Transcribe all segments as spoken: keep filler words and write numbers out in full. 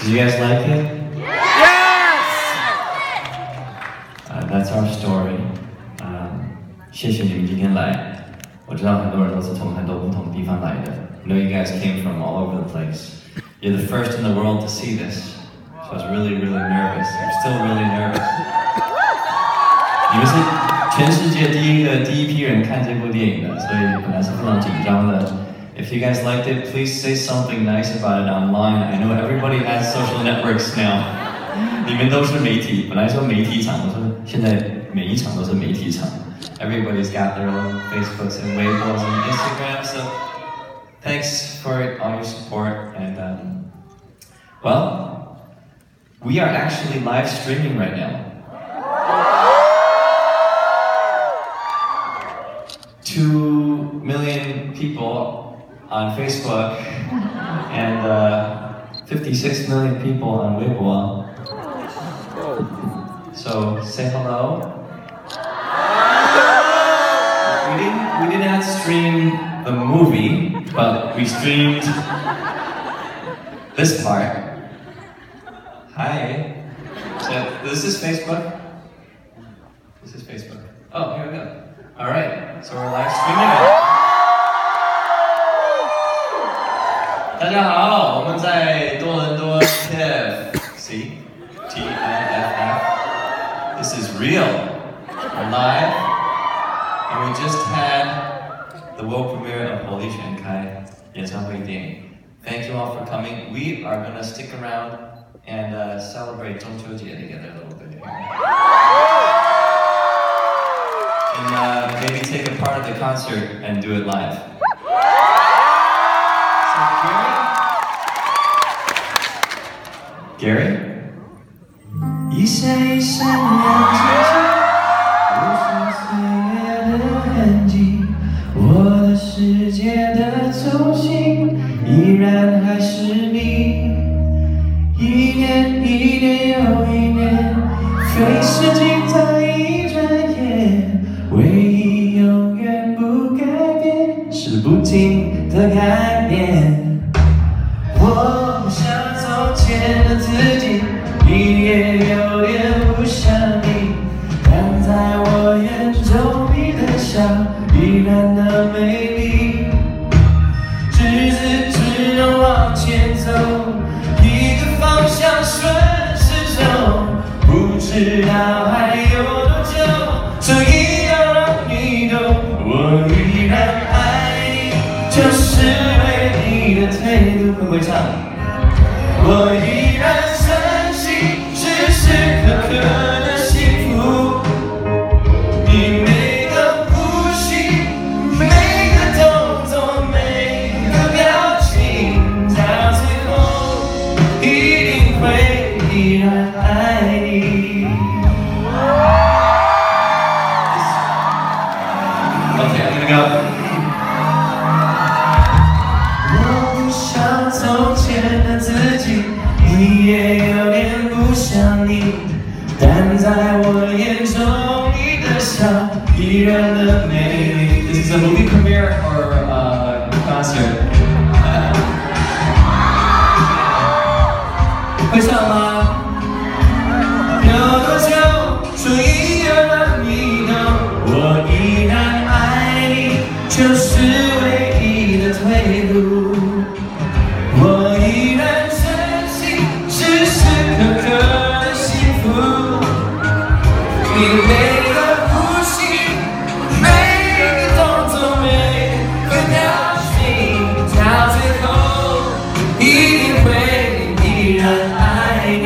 Did you guys like it? Yes! Uh, that's our story. Um, 谢谢你们今天来。我知道很多人都是从很多不同地方来的。I know you guys came from all over the place. You're the first in the world to see this, so I was really, really nervous. I'm still really nervous. 你们是全世界第一个第一批人看这部电影的，所以本来是非常紧张的。If you guys liked it, please say something nice about it online. I know everybody has social networks now. 你们都是媒体，本来说媒体场，我说现在每一场都是媒体场。Everybody's got their own Facebooks and Weibos and Instagrams, so thanks for all your support. And um, well, we are actually live streaming right now. Two million people on Facebook and uh, fifty-six million people on Weibo. So say hello. We didn't, we did not stream the movie, but we streamed this part. Hi. So this is Facebook. This is Facebook. Oh, here we go. All right, so we're live streaming it. 大家好，我们在多伦多 T I F F. See? T I F F. This is real. We're live. And we just had the world premiere of 火力全开演唱会电影. Thank you all for coming. We are going to stick around and uh, celebrate 中秋节 together a little bit. And uh, maybe take a part of the concert and do it live. So Gary? Gary? 一闪一闪亮晶晶，无数岁月的痕迹，我的世界的中心依然还是你。一年一年又一年，飞逝尽在一转眼，唯一永远不改变是不停的改变。我不像从前的自己，你也有点不像你，但在我眼中你的笑依然的美丽。日子只能往前走，一个方向顺时钟，不知道还有多久，所以要让你懂，我依然爱你，就是为你的态度。会不会唱？我依然深信时时刻刻的幸福，你每个呼吸，每个动作，每个表情，到最后一定会依然爱你。Okay, I'm gonna go. 我不像从前的自己，你也有点不像你，但在我眼中你的笑依然的美丽。This is a movie premiere or a concert? 会唱吗？有多久？所以要让你懂，我依然爱你，就是唯一的退路。我依然深信时时刻刻的幸福，你每个呼吸，每个动作，每个表情，到最后一定会依然爱你。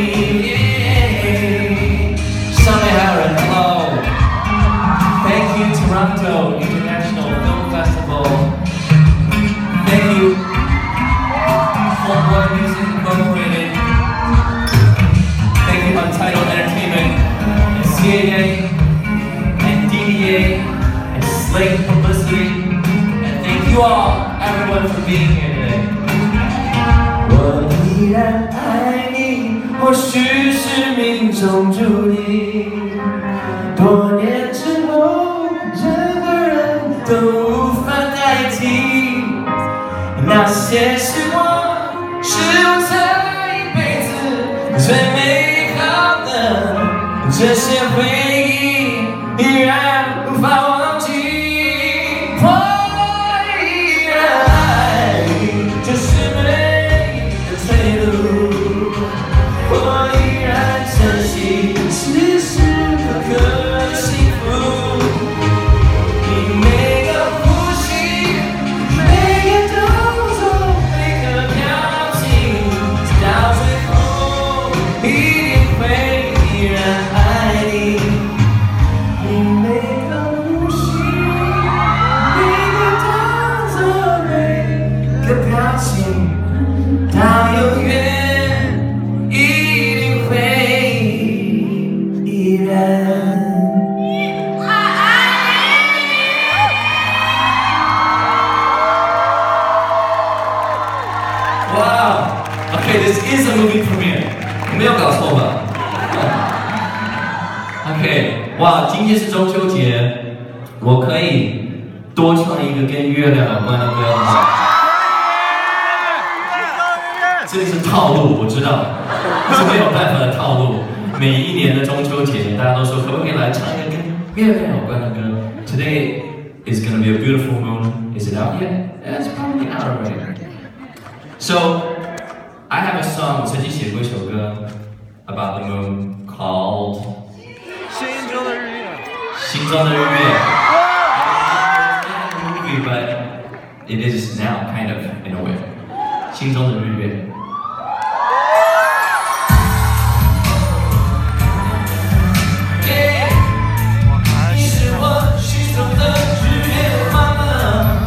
上面还有人 Hello. Thank you Toronto International Film Festival. Thank you Fullboy Music Incorporated. Thank you Untitled Entertainment and C A A and D D A and Slate Publicity. And thank you all, everyone, for being here today. 我依然爱你，或许是命中注定。多年之后，任何人都无法代替那些时光，是我这一辈子最美好的这些回忆，依然无法忘记。我依然爱你，这是唯一的退路。我依然珍惜此时此刻的幸福。你每个呼吸，每个动作，每个表情，到最后一定会依然爱你。你每个呼吸，每个动作，每个表情，到永远一定会依然。Wow! Okay, this is a movie premiere. 没有搞错吧 ？OK， 哇，今天是中秋节，我可以多唱一个跟月亮有关的歌吗？这个是套路，我知道，是没有办法的套路。每一年的中秋节，大家都说可不可以来唱一个跟月亮有关的歌 ？Today is gonna be a beautiful moon. Is it out yet? Yeah, it's probably out already. So, I have a song. 我曾经写过一首歌 about the moon called 心中的日月。 心中的日月。It's not a movie, but it is now kind of in a way. 心中的日月。你是我心中的日月妈妈。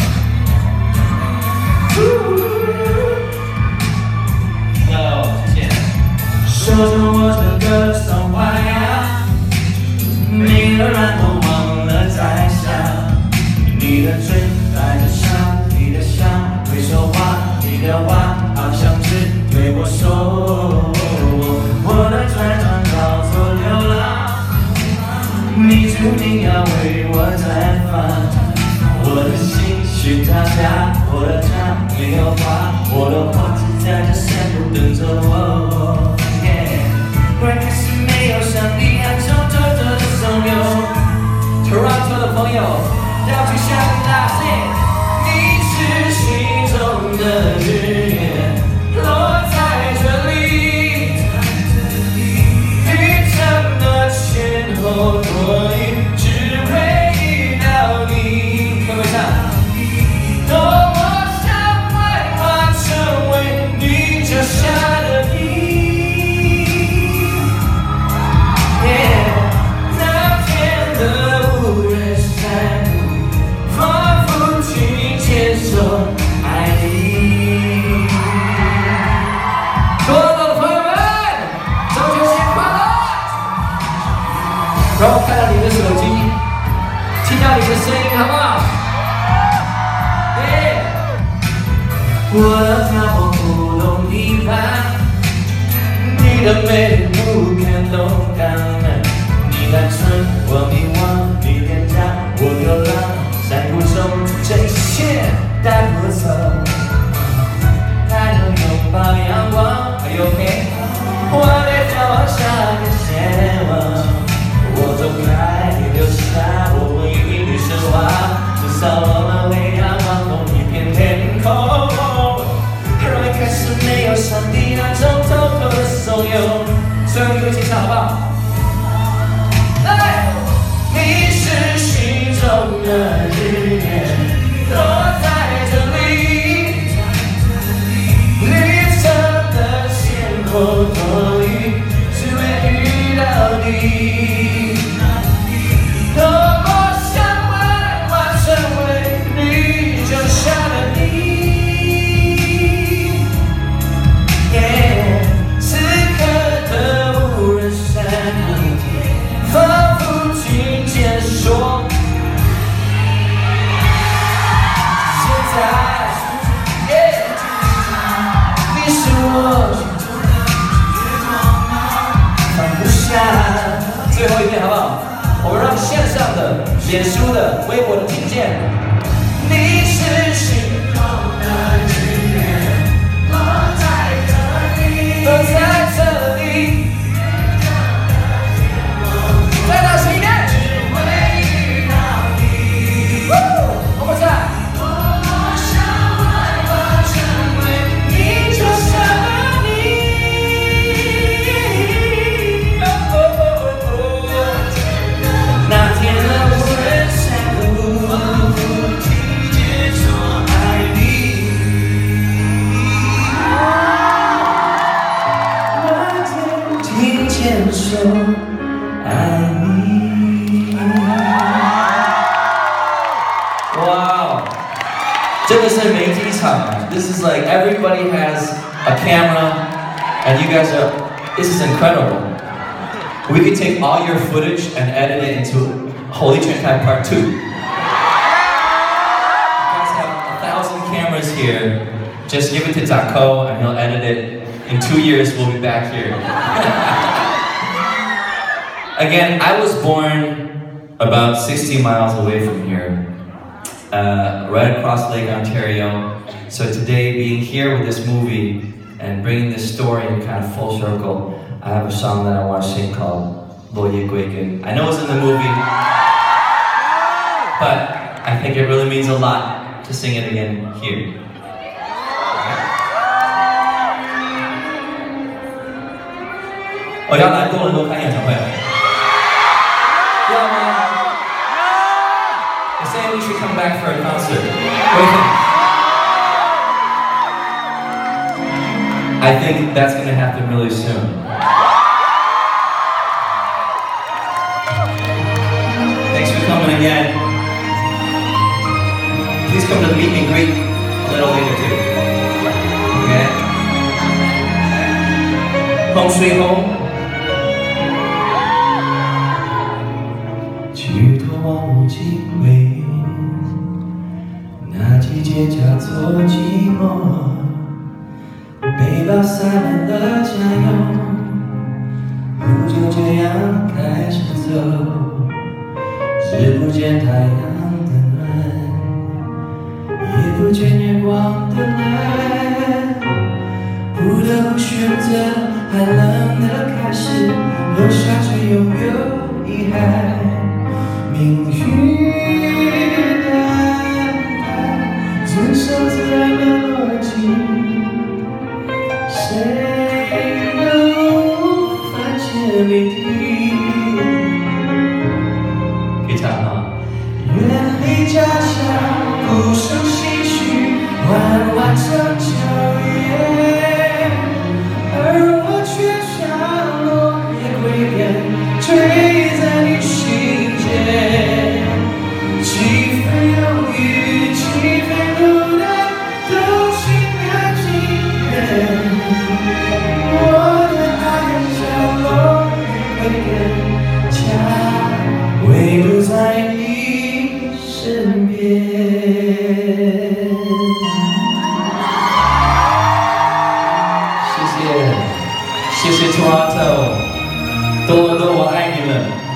手中握着歌颂花呀，没有让我忘了摘下。你的嘴带着笑，你的笑会说话，你的话好像只对我说。我的船船到处流浪，你注定要为我绽放。我的心是他家，我的家没有花，我的花只在这山路等着我。我开始没有像你暗中偷偷的怂恿 Toronto 的朋友，要去向你大声，你是心中的日月，落在这里，旅程的前后左右，只为遇到你。会不会唱？多么想幻化成为你脚下的你。爱你，所有的朋友们，中秋节快乐！让我看到你的手机，听到你的声音，好不好？耶！我的漂泊不懂一半，你的美丽不肯动荡，你单纯，我迷惘，你廉价，我流浪，山谷中这一切。带不走，抬头拥抱阳光。Are you okay？ 我得眺望下个前往，我走开，你留下，我会与你升华。至少我们会仰望同一片天空。让一开始没有上帝那种偷偷的怂恿。最后一个一起唱好不好？来，你是心中的日月，落在。我多余，只为遇到你。多么想幻化成为你脚下的你。Yeah， 此刻的无人山谷，仿佛听见说，现在， yeah， 你是我。最后一遍好不好？我们让线上的、脸书的、微博的听见。你是心中的日月，落在这里，落在这里。 This is like everybody has a camera, and you guys are. This is incredible. We could take all your footage and edit it into Holy Trinity Part Two. You guys have a thousand cameras here. Just give it to Taco, and he'll edit it. In two years, we'll be back here. Again, I was born about sixty miles away from here, uh, right across Lake Ontario. So today, being here with this movie and bringing this story in kind of full circle, I have a song that I want to sing called Lo Ye Gui Gen. I know it's in the movie, but I think it really means a lot to sing it again here. Oh, 要来多伦多看演唱会了？要吗？ They say we should come back for a concert. What do you think? I think that's going to happen really soon. Thanks for coming again. Please come to the meet and greet a little later too. Okay? Home sweet home. 举头望无尽未，那季节叫做寂寞。背包塞满了家用，路就这样开始走，只不见太阳的暖，也不见月光的蓝，不得不选择寒冷的开始，留下只拥有遗憾。命运的安排，遵守自然的逻辑。 谁都无法解谜底。可以唱啊！远离家乡，鼓声唏嘘，万万成秋叶，而我却像落叶归根，坠在你心间。几分忧郁，几分孤单，都心甘情愿。 我的爱像落叶归根，家唯独在你身边。谢谢，谢谢 Toronto， 多伦多，我爱你们。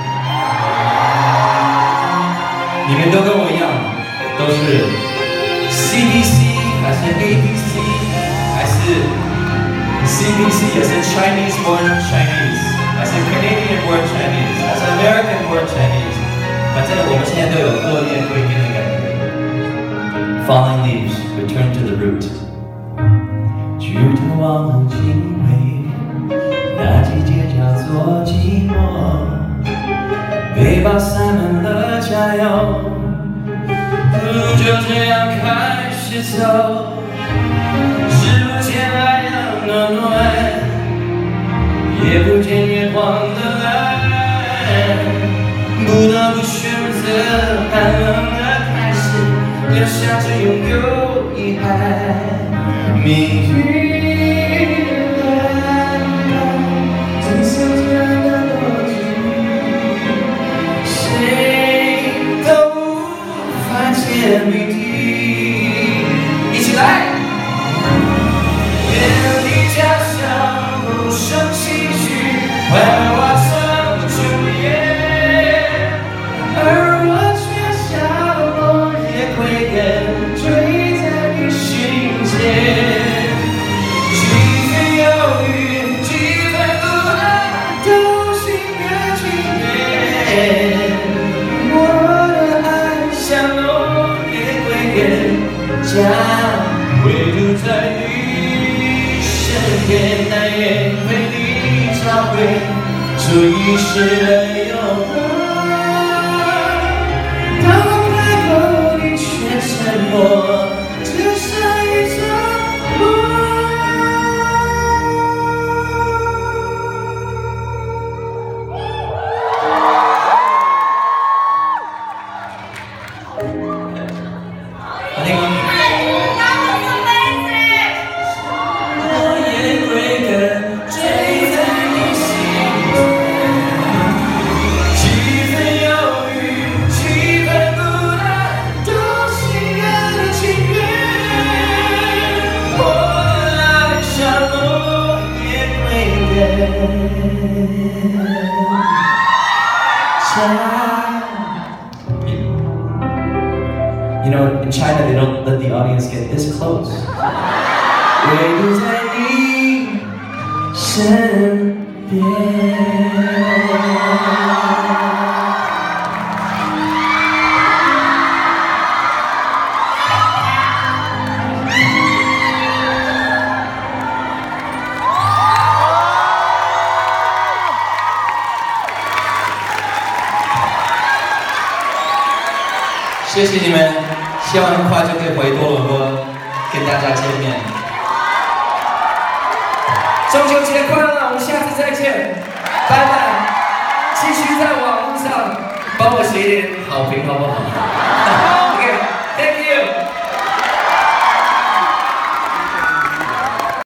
你们都跟我一样，都是 C B C 还是 A B C 还是？ C B C as in Chinese born Chinese, as in Canadian born Chinese, as in American born Chinese. 反正我们现在都有落叶归根的感觉。Falling leaves return to the root. 举头望无尽未，那季节叫做寂寞。背包塞满了家用，路就这样开始走。 只不见太阳的暖，也不见月光的蓝，不得不选择寒冷的开始，留下只拥有遗憾。命运的安排，遵守自然的逻辑，谁都无法解谜底。一起来！ 万万成秋叶，而我却像落叶归根，坠在你心间。几分忧郁，几分孤单，都心甘情愿。我的爱像落叶归根，家唯独在你身边，难言为你。 找回这一世的永恒。当我开口，你却沉默，只剩一场梦。I think You know, in China, they don't let the audience get this close. 唯独在你身边。谢谢你们，希望很快就可以回多伦多跟大家见面。中秋节快乐，我们下次再见，拜拜！继续在网络上帮我写点好评，好不好？